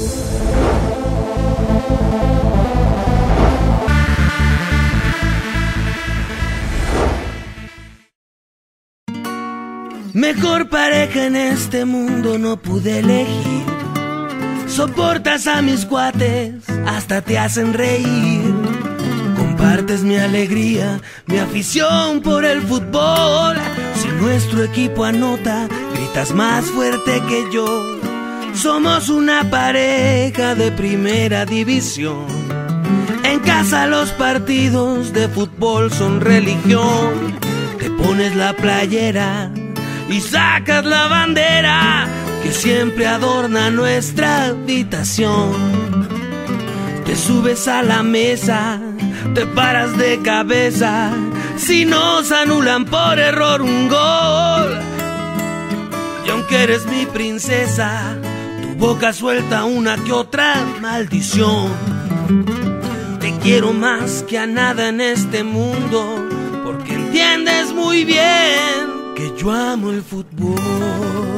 Mejor pareja en este mundo no pude elegir. Soportas a mis cuates, hasta te hacen reír. Compartes mi alegría, mi afición por el fútbol. Si nuestro equipo anota, gritas más fuerte que yo. Somos una pareja de primera división. En casa los partidos de fútbol son religión. Te pones la playera y sacas la bandera que siempre adorna nuestra habitación. Te subes a la mesa, te paras de cabeza si nos anulan por error un gol. Y aunque eres mi princesa, tu boca suelta una que otra maldición. Te quiero más que a nada en este mundo, porque entiendes muy bien que yo amo el fútbol.